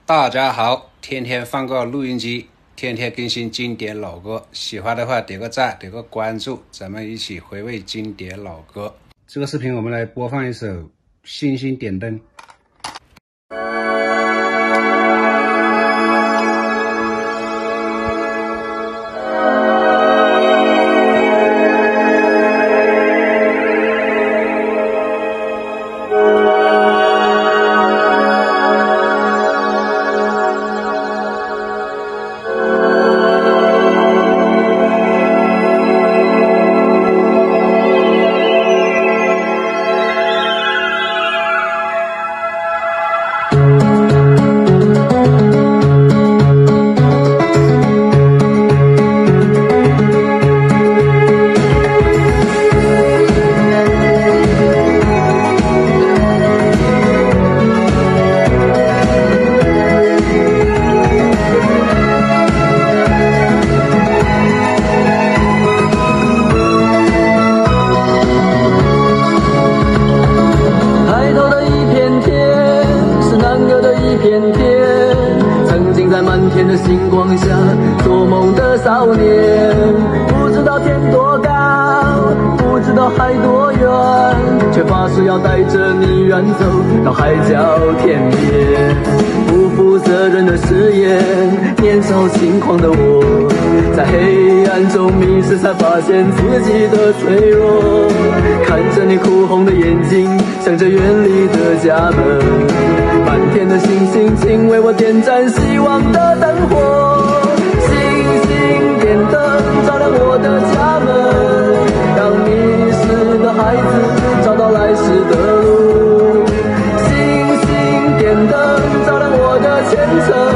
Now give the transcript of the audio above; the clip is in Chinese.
大家好，天天放个录音机，天天更新经典老歌，喜欢的话点个赞，点个关注，咱们一起回味经典老歌。这个视频我们来播放一首《星星点灯》。 满天的星光下做梦的少年，不知道天多高，不知道海多远，却发誓要带着你远走到海角天边。不负责任的誓言，年少轻狂的我，在黑暗中迷失，才发现自己的脆弱。看着你哭红的眼睛，想着远离的家门，满天的星星，请为我点燃希望的灯火。星星点灯，照亮我的家门，让迷失的孩子找到来时的路。星星点灯，照亮我的前程。